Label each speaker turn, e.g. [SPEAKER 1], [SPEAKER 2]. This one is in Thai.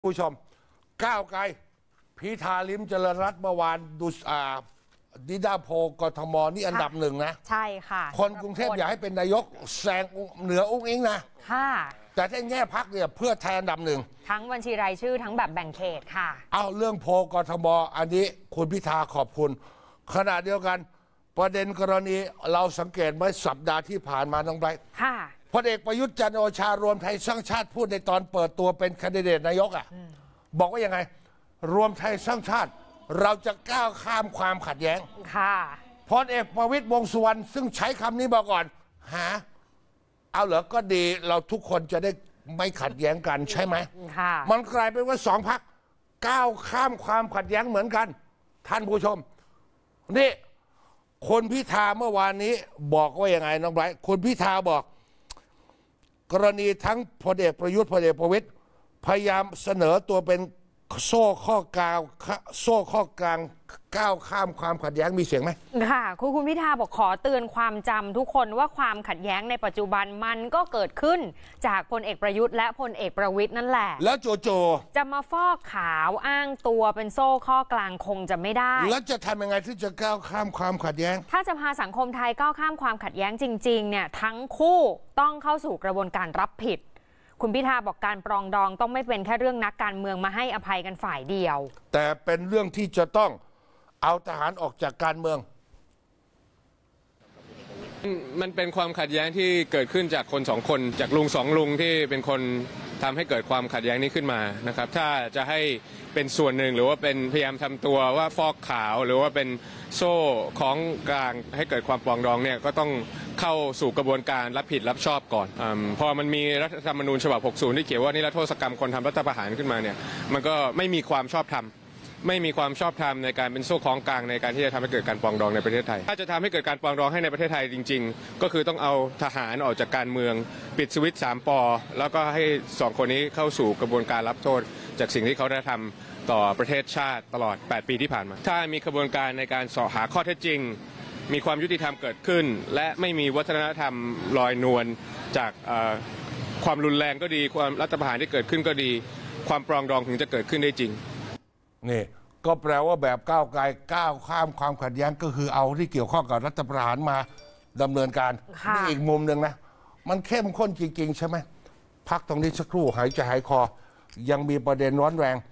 [SPEAKER 1] ผู้ชมก้าวไกลพิธาลิ้มเจริญรัตน์เมื่อวานดูดิดาโพกทมนี่อันดับหนึ่งนะ
[SPEAKER 2] ใช่ค่ะ
[SPEAKER 1] คนกรุงเทพอยากให้เป็นนายกแซงเหนืออุ้งอิงนะ
[SPEAKER 2] ค่ะ
[SPEAKER 1] แต่ถ้าแง่พักเนี่ยเพื่อแทนอันดับหนึ่ง
[SPEAKER 2] ทั้งบัญชีรายชื่อทั้งแบบแบ่งเขตค่ะ
[SPEAKER 1] เอาเรื่องโพกทมอันนี้คุณพิธาขอบคุณขณะเดียวกันประเด็นกรณีเราสังเกตเมื่อสัปดาห์ที่ผ่านมาน้องไบรท์
[SPEAKER 2] ค่ะ
[SPEAKER 1] พลเอกประยุทธ์จันทร์โอชารวมไทยสร้างชาติพูดในตอนเปิดตัวเป็นแคนดิเดตนายกบอกว่ายังไงรวมไทยสร้างชาติเราจะก้าวข้ามความขัดแย้ง
[SPEAKER 2] ค่ะ
[SPEAKER 1] พลเอกประวิตรวงษ์สุวรรณซึ่งใช้คำนี้มาก่อนเอาเหรอก็ดีเราทุกคนจะได้ไม่ขัดแย้งกันใช่ไหม
[SPEAKER 2] ค่ะ
[SPEAKER 1] มันกลายเป็นว่าสองพรรคก้าวข้ามความขัดแย้งเหมือนกันท่านผู้ชมนี่คนพิธาเมื่อวานนี้บอกว่ายังไงน้องไบรท์คนพิธาบอกกรณีทั้งพลเอกประยุทธ์พลเอกประวิตรพยายามเสนอตัวเป็นโซ่ข้อกลางก้าวข้ามความขัดแย้งมีเสียงไหม
[SPEAKER 2] ค่ะคุณพิธาบอกขอเตือนความจำทุกคนว่าความขัดแย้งในปัจจุบันมันก็เกิดขึ้นจากพลเอกประยุทธ์และพลเอกประวิตรนั่นแหละ
[SPEAKER 1] แล้วโจ
[SPEAKER 2] จะมาฟอกขาวอ้างตัวเป็นโซ่ข้อกลางคงจะไม่ได้
[SPEAKER 1] แล้วจะทำยังไงที่จะก้าวข้ามความขัดแย้ง
[SPEAKER 2] ถ้าจะพาสังคมไทยก้าวข้ามความขัดแย้งจริงๆเนี่ยทั้งคู่ต้องเข้าสู่กระบวนการรับผิดคุณพิธาบอกการปรองดองต้องไม่เป็นแค่เรื่องนักการเมืองมาให้อภัยกันฝ่ายเดียว
[SPEAKER 1] แต่เป็นเรื่องที่จะต้องเอาทหารออกจากการเมือง
[SPEAKER 3] มันเป็นความขัดแย้งที่เกิดขึ้นจากคนสองคนจากลุงสองลุงที่เป็นคนทำให้เกิดความขัดแย้งนี้ขึ้นมานะครับถ้าจะให้เป็นส่วนหนึ่งหรือว่าเป็นพยายามทำตัวว่าฟอกขาวหรือว่าเป็นโซ่ของกลางให้เกิดความปรองดองเนี่ยก็ต้องเข้าสู่กระบวนการรับผิดรับชอบก่อนพอมันมีรัฐธรรมนูญฉบับ 60 ที่เขียนว่านิรโทษกรรมคนทำรัฐประหารขึ้นมาเนี่ยมันก็ไม่มีความชอบธรรมไม่มีความชอบธรรมในการเป็นโซ่ของกลางในการที่จะทำให้เกิดการปรองดองในประเทศไทยถ้าจะทำให้เกิดการปรองดองให้ในประเทศไทยจริงๆก็คือต้องเอาทหารออกจากการเมืองปิดสวิตช์3 ป.แล้วก็ให้2 คนนี้เข้าสู่กระบวนการรับโทษจากสิ่งที่เขาได้ทำต่อประเทศชาติตลอด8 ปีที่ผ่านมาถ้ามีกระบวนการในการสอบหาข้อเท็จจริงมีความยุติธรรมเกิดขึ้นและไม่มีวัฒนธรรมลอยนวลจากความรุนแรงก็ดีความรัฐประหารที่เกิดขึ้นก็ดีความปรองดองถึงจะเกิดขึ้นได้จริง
[SPEAKER 1] นี่ก็แปลว่าแบบก้าวไกลก้าวข้ามความขัดแย้งก็คือเอาที่เกี่ยวข้องกับรัฐประหารมาดำเนินการนี่อีกมุมหนึ่งนะมันเข้มข้นจริงๆใช่ไหมพักตรงนี้สักครู่หายใจหายคอยังมีประเด็นร้อนแรง